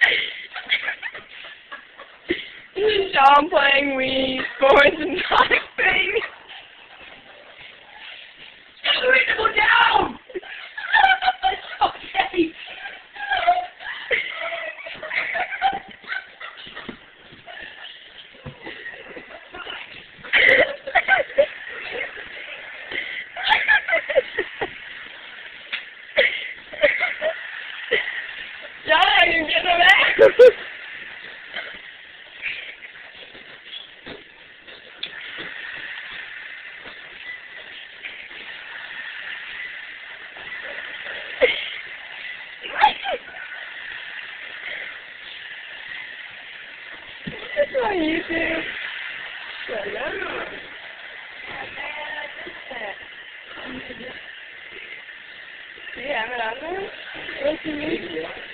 This is Shawn playing Wii Sports and Sonic thing. Go down! Okay. Shawn, you get him out! It's on YouTube. Do you have it on there? What's the music?